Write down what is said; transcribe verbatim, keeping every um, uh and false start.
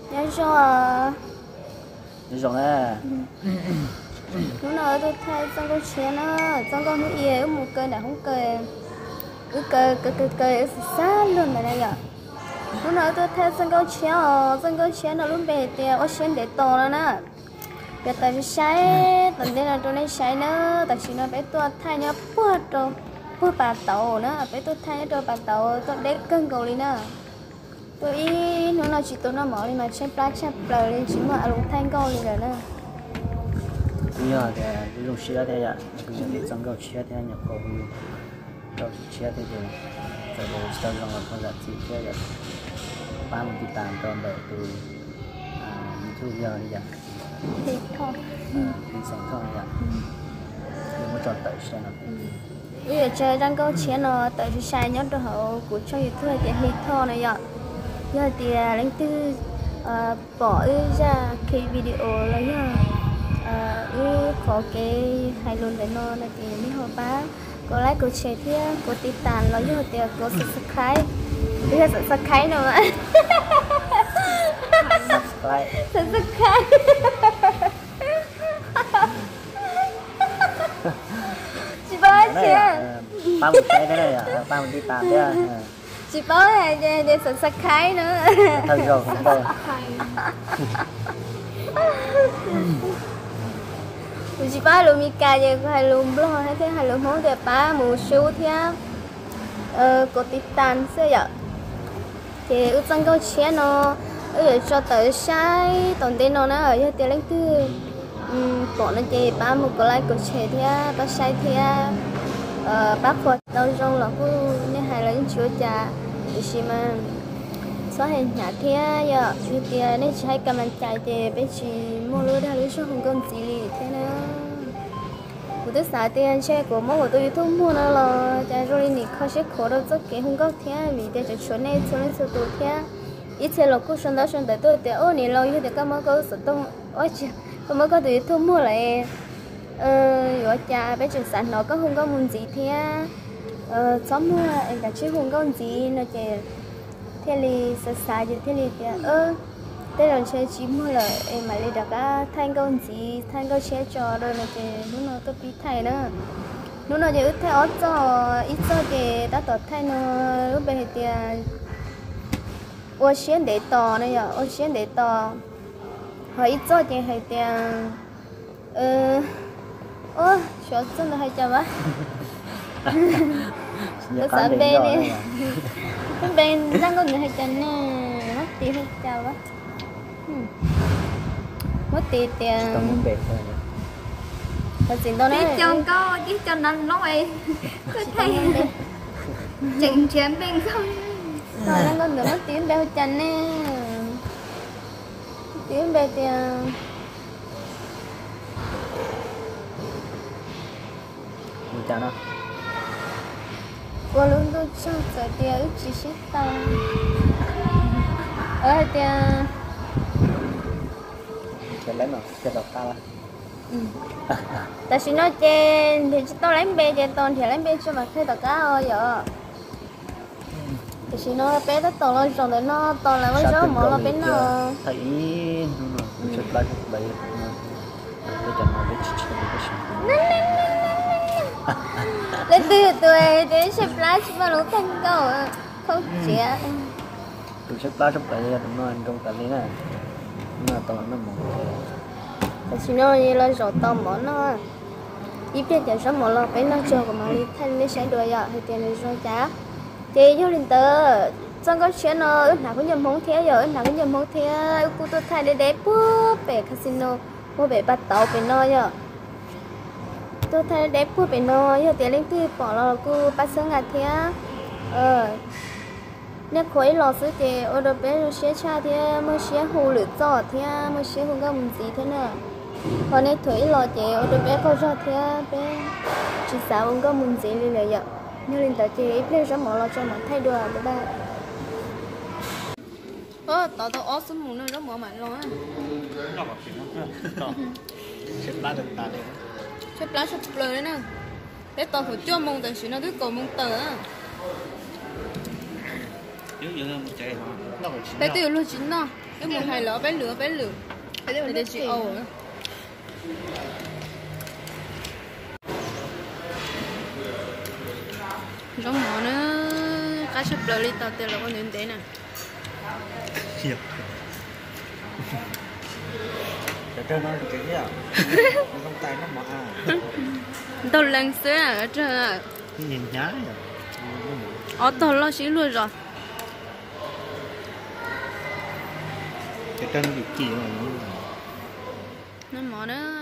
nhớ cho như rồi nè lúc nào tôi thay trong con chén nó trong con hữu yêu một cây đã không cây cứ cây cây cây cây xa luôn này này ạ lúc nào tôi thay trong con chén trong con chén nó luôn bể thì ở chén để to nữa nè bây giờ phải xay tận đây là tôi lấy xay nữa tại vì nó phải tôi thay nhá bữa rồi bữa bà tàu nữa phải tôi thay rồi bà tàu tôi để cân cầu đi nữa tôi ý nó là chỉ tôi nó mở đi mà xem plak xem plak lên chỉ mà lúc thay cầu đi rồi nữa bây giờ thì cái dùng xe thế ạ bây giờ để trong cái xe thế nhập khẩu cái xe thế rồi rồi để sau đó là con giặt chỉ thế rồi ba mươi tỷ tàn tròn đợi từ thu giờ đi ạ thì thôi đi sang thôi ạ đừng có chọn tới xe nào bây giờ chơi đang câu chuyện nó tới thì sai nhất rồi họ của cho YouTube cái hit thôi này ạ giờ thì lãnh tư bỏ ra cái video lấy ừ có cái hay luôn để nó là thì mấy họ bá có like có share thì cóติดตามแล้วgiờ thì có subscribe bây giờ subscribe nữa mà subscribe subscribe chị bao nhiêu ba mươi cái đấy à ba mươi đi tạm đấy chị bao này để để subscribe nữa thôi rồi không đâu chị ba luôn mi cà vậy hay luôn blog hay thế hay luôn món đẹp ba một số thế ờ cóติดตามxưa vậy thì ước trong câu chuyện nó ở cho tới sai tận đây nó nó ở cho tiền lãnh tư bỏ nó chỉ ba một cái like của trẻ thế ba sai thế ờ bác phật đâu trong là cứ nên hay là những chúa cha thì xí mà số hình nhà thế giờ như tiền nên chỉ hay cầm anh chạy thì bé chỉ mua lúa ra lúa số không cần gì gì thế nữa của tôi xài tiền xe của mỗi tôi thu mua nó là chạy rồi nị khó sẽ khó đâu rất cái không có thế vì để cho chuẩn này chuẩn này số tuổi thế ít xe lộc cũng xuân đó xuân tới tôi thì ô nị lâu như thế các món có sự tông ôi chị các món có tôi thu mua lại ờ rồi cha bé trường sản nó có không có muốn gì thế ờ xóm mua em cả chứ không có gì nó chỉ thế li sợ sai gì thế li thì ơ thế rồi chơi chỉ mua là em mà đi đặt á thanh con gì thanh con xe trò rồi mà thì lúc nào tôi bị thay nữa lúc nào thì ít thay ớt cho ít cho thì đã tọt thay nó lúc bây thì ô xuyên để to này giờ ô xuyên để to họ ít cho thì hay tiền ờ ô chỗ chân là hay chả vậy tôi sợ bên đi bên đang có người hay chân nè mất tiền hay chả vậy mất tiền tiền thật sự tôi nói chân có chứ chân anh nói có thấy chừng chuyện bên không rồi đang có người mất tiền đeo chân nè tiền bê tiền mình chào nó cô luôn tôi cho sợ tiền ước chỉ xích tao ở tiền cái lấy mà cái đọc ta là tại vì nó trên thì tao lấy bê trên toàn thì lấy bê cho mà khi tao cá ơi giờ thì chỉ nó bé tới toàn lên rồi để nó toàn là với số một là bé nó thấy chút lại chút lại cái chân nó bị chích lên từ tuổi đến xem flash mà nó thành cầu không trẻ từ chút lại chút lại đúng rồi trong tận này nè nó toàn nó mỏng tại vì nó như là rồi tao bỏ nó ít biết giờ số một là bé nó chơi của mà đi thành nó sẽ đuổi giờ thì tiền rồi trả chị cho linh tơ trong cái chuyện nó ước nào có nhầm không thế giờ ước nào có nhầm không thế cô tôi thay để đẹp bút về casino mua về bắt tàu về nó giờ tôi thay đẹp bút về nó giờ tiền linh tư bỏ là cô bắt sớm ngạt thế ờ nếu khối lò sứ thì ở đó bé rồi sẽ cha thì mới sẽ hồ lửa giò thì mới sẽ không có gì thế nữa còn nếu thủy lò thì ở đó bé có ra thì bé chỉ sao không có muốn gì lên vậy như linh tới thì ít lên rất mỏ lò cho mà thay đồ để ba ơ tao tao ót xuống mùng nó rất mỏ mạnh luôn á xếp lá được ta đấy xếp lá xếp lời đấy nè để tao phải cho mùng tại vì nó cứ cầu mùng tờ á nếu như một chạy nó phải bé tiêu luôn chín nào cái mùa hai lỡ bé lửa bé lửa để để chị ồ giống món nữa cá súp lơ đi tàu tiền là con đến thế nè Nhiều. Để cho nó cái gì à? Nó không tay nó mở à. tàu lần xưa à trời à Cái nhìn nhá rồi. ở tàu lo xí luôn rồi Cái chân bị kỳ rồi. nó món nữa